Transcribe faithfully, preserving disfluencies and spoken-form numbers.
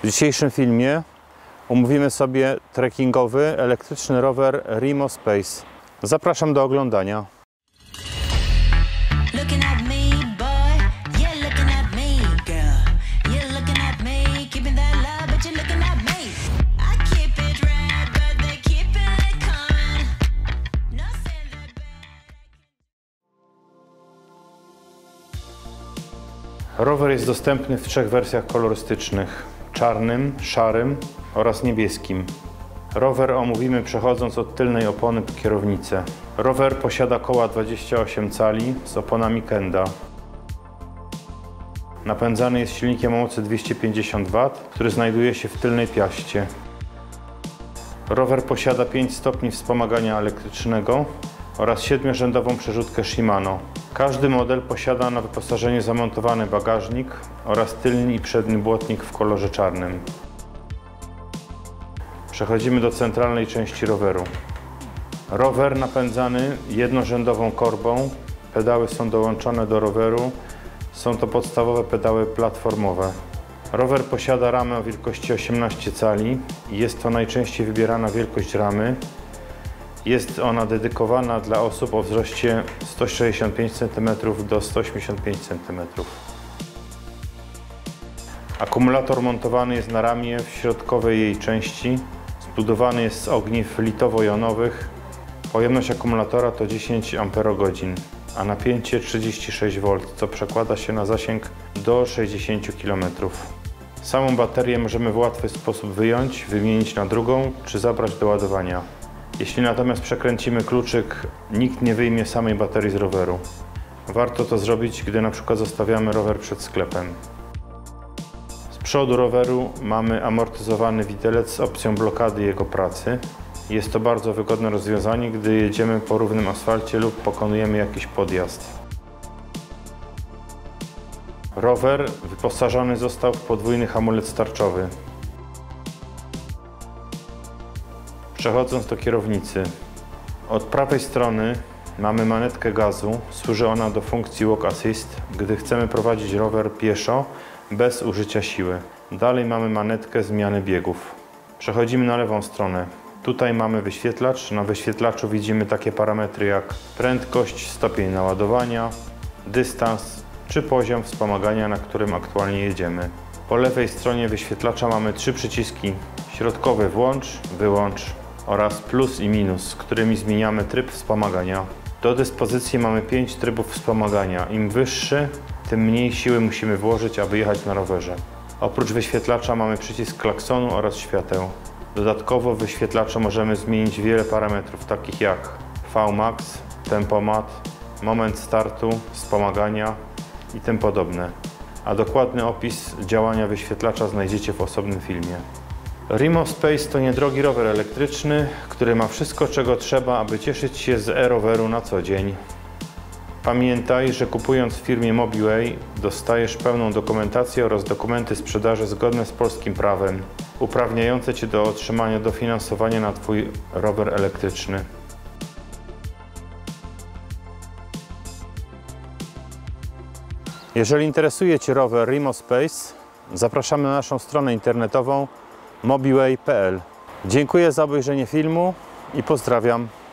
dzisiejszym filmie omówimy sobie trekkingowy, elektryczny rower Rimo Space. Zapraszam do oglądania. Rower jest dostępny w trzech wersjach kolorystycznych: czarnym, szarym oraz niebieskim. Rower omówimy przechodząc od tylnej opony po kierownicę. Rower posiada koła dwadzieścia osiem cali z oponami Kenda. Napędzany jest silnikiem o mocy dwieście pięćdziesiąt watów, który znajduje się w tylnej piaście. Rower posiada pięć stopni wspomagania elektrycznego oraz siedmiorzędową przerzutkę Shimano. Każdy model posiada na wyposażeniu zamontowany bagażnik oraz tylny i przedni błotnik w kolorze czarnym. Przechodzimy do centralnej części roweru. Rower napędzany jednorzędową korbą. Pedały są dołączone do roweru. Są to podstawowe pedały platformowe. Rower posiada ramę o wielkości osiemnaście cali. Jest to najczęściej wybierana wielkość ramy. Jest ona dedykowana dla osób o wzroście sto sześćdziesiąt pięć centymetrów do sto osiemdziesiąt pięć centymetrów. Akumulator montowany jest na ramię w środkowej jej części. Zbudowany jest z ogniw litowo-jonowych. Pojemność akumulatora to dziesięć amperogodzin, a napięcie trzydzieści sześć wolt, co przekłada się na zasięg do sześćdziesięciu kilometrów. Samą baterię możemy w łatwy sposób wyjąć, wymienić na drugą czy zabrać do ładowania. Jeśli natomiast przekręcimy kluczyk, nikt nie wyjmie samej baterii z roweru. Warto to zrobić, gdy na przykład zostawiamy rower przed sklepem. Z przodu roweru mamy amortyzowany widelec z opcją blokady jego pracy. Jest to bardzo wygodne rozwiązanie, gdy jedziemy po równym asfalcie lub pokonujemy jakiś podjazd. Rower wyposażony został w podwójny hamulec tarczowy. Przechodząc do kierownicy. Od prawej strony mamy manetkę gazu. Służy ona do funkcji walk assist, gdy chcemy prowadzić rower pieszo bez użycia siły. Dalej mamy manetkę zmiany biegów. Przechodzimy na lewą stronę. Tutaj mamy wyświetlacz. Na wyświetlaczu widzimy takie parametry jak prędkość, stopień naładowania, dystans czy poziom wspomagania, na którym aktualnie jedziemy. Po lewej stronie wyświetlacza mamy trzy przyciski: środkowy włącz, wyłącz oraz plus i minus, którymi zmieniamy tryb wspomagania. Do dyspozycji mamy pięć trybów wspomagania. Im wyższy, tym mniej siły musimy włożyć, aby jechać na rowerze. Oprócz wyświetlacza mamy przycisk klaksonu oraz świateł. Dodatkowo w wyświetlaczu możemy zmienić wiele parametrów, takich jak V max, tempomat, moment startu, wspomagania i tym podobne. A dokładny opis działania wyświetlacza znajdziecie w osobnym filmie. Rimo Space to niedrogi rower elektryczny, który ma wszystko, czego trzeba, aby cieszyć się z e-roweru na co dzień. Pamiętaj, że kupując w firmie Mobiway dostajesz pełną dokumentację oraz dokumenty sprzedaży zgodne z polskim prawem, uprawniające Cię do otrzymania dofinansowania na Twój rower elektryczny. Jeżeli interesuje Cię rower Rimo Space, zapraszamy na naszą stronę internetową mobiway kropka p l. Dziękuję za obejrzenie filmu i pozdrawiam.